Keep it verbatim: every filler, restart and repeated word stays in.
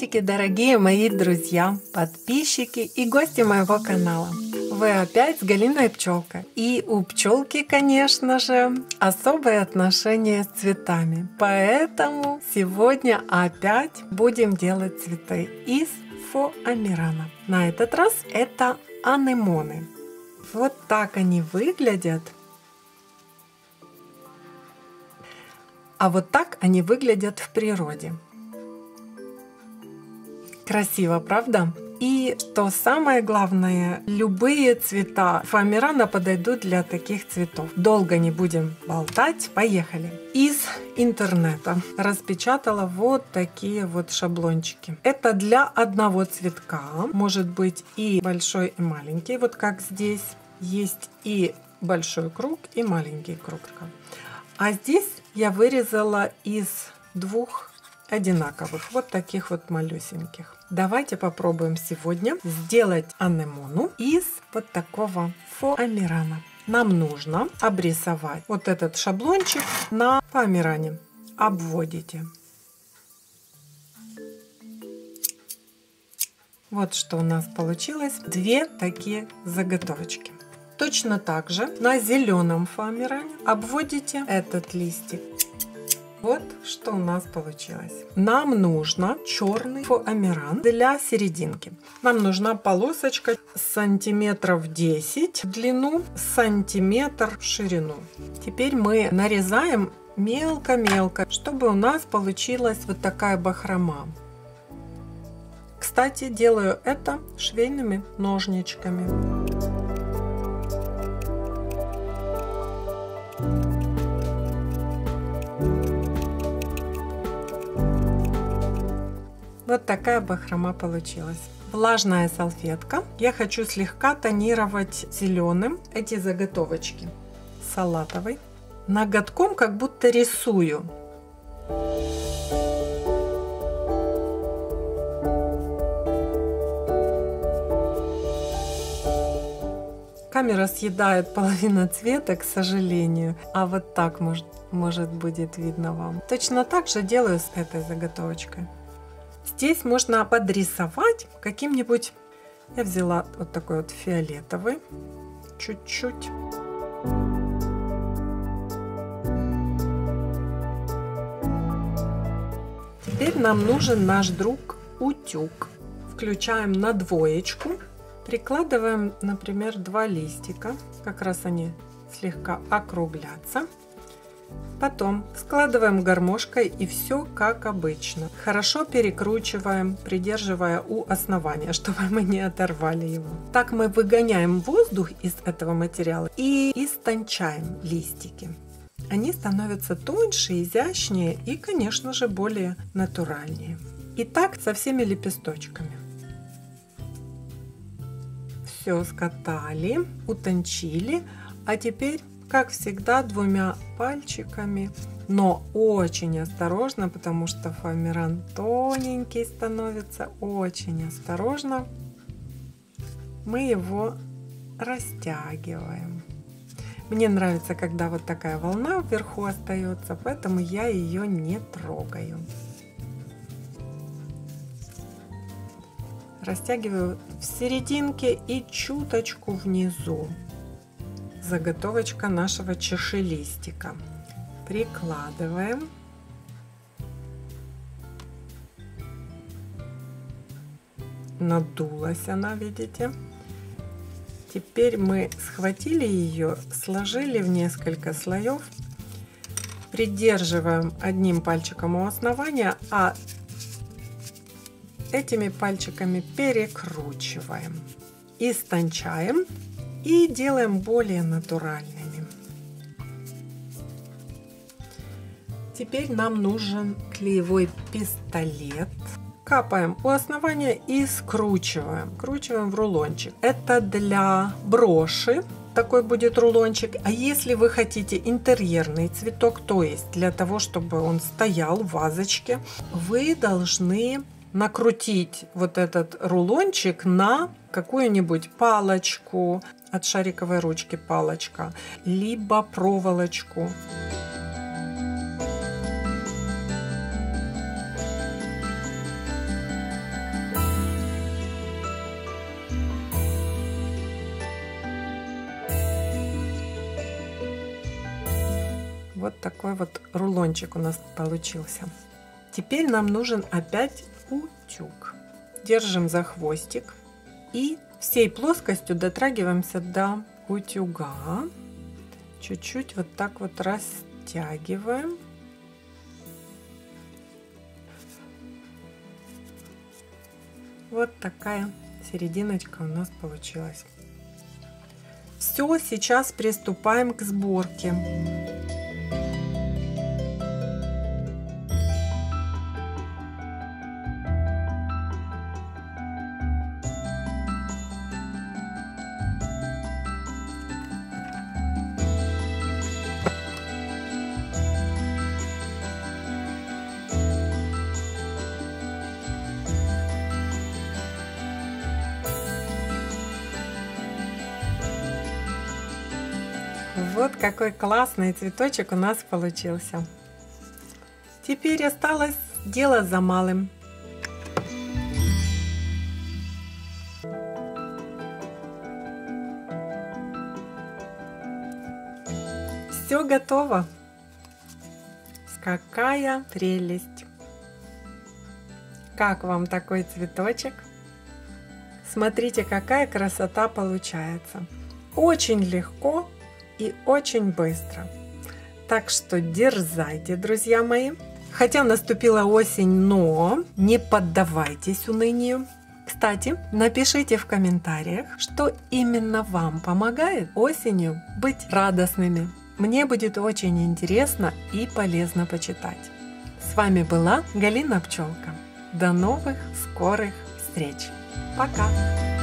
Приветики, дорогие мои друзья, подписчики и гости моего канала. Вы опять с Галиной Пчелкой. И у пчелки, конечно же, особое отношение с цветами. Поэтому сегодня опять будем делать цветы из фоамирана. На этот раз это анемоны. Вот так они выглядят. А вот так они выглядят в природе. Красиво, правда? И что самое главное, любые цвета фоамирана подойдут для таких цветов. Долго не будем болтать, поехали. Из интернета распечатала вот такие вот шаблончики. Это для одного цветка, может быть и большой, и маленький. Вот как здесь есть и большой круг, и маленький круг. А здесь я вырезала из двух одинаковых, вот таких вот малюсеньких. Давайте попробуем сегодня сделать анемону из вот такого фоамирана. Нам нужно обрисовать вот этот шаблончик на фоамиране. Обводите. Вот что у нас получилось. Две такие заготовочки. Точно так же на зеленом фоамиране обводите этот листик. Вот что у нас получилось. Нам нужно черный фоамиран для серединки. Нам нужна полосочка сантиметров десять в длину, сантиметр в ширину. Теперь мы нарезаем мелко-мелко, чтобы у нас получилась вот такая бахрома. Кстати, делаю это швейными ножничками. Вот такая бахрома получилась. Влажная салфетка. Я хочу слегка тонировать зеленым эти заготовочки. Салатовый. Ноготком как будто рисую. Камера съедает половину цвета, к сожалению. А вот так может, может будет видно вам. Точно так же делаю с этой заготовочкой. Здесь можно подрисовать каким-нибудь, я взяла вот такой вот фиолетовый, чуть-чуть. Теперь нам нужен наш друг утюг. Включаем на двоечку, прикладываем, например, два листика, как раз они слегка округлятся. Потом складываем гармошкой и все как обычно. Хорошо перекручиваем, придерживая у основания, чтобы мы не оторвали его. Так мы выгоняем воздух из этого материала и истончаем листики. Они становятся тоньше, изящнее и, конечно же, более натуральнее. И так со всеми лепесточками. Все скатали, утончили, а теперь, как всегда, двумя пальчиками, но очень осторожно, потому что фоамиран тоненький становится, очень осторожно мы его растягиваем. Мне нравится, когда вот такая волна вверху остается, поэтому я ее не трогаю. Растягиваю в серединке и чуточку внизу. Заготовочка нашего чашелистика. Прикладываем. Надулась она, видите? Теперь мы схватили ее, сложили в несколько слоев, придерживаем одним пальчиком у основания, а этими пальчиками перекручиваем, истончаем и делаем более натуральными. Теперь нам нужен клеевой пистолет. Капаем у основания и скручиваем. Скручиваем в рулончик. Это для броши. Такой будет рулончик. А если вы хотите интерьерный цветок, то есть для того, чтобы он стоял в вазочке, вы должны накрутить вот этот рулончик на какую-нибудь палочку, от шариковой ручки палочка, либо проволочку. вот такой вот рулончик у нас получился. Теперь нам нужен опять утюг. Держим за хвостик и всей плоскостью дотрагиваемся до утюга. Чуть-чуть вот так вот растягиваем. Вот такая серединочка у нас получилась. Все, сейчас приступаем к сборке. Вот какой классный цветочек у нас получился. Теперь осталось дело за малым. Все готово. Какая прелесть! Как вам такой цветочек? Смотрите, какая красота получается. Очень легко и очень быстро. Так что дерзайте, друзья мои. Хотя наступила осень, но не поддавайтесь унынию. Кстати, напишите в комментариях, что именно вам помогает осенью быть радостными. Мне будет очень интересно и полезно почитать. С вами была Галина Пчелка. До новых скорых встреч. Пока!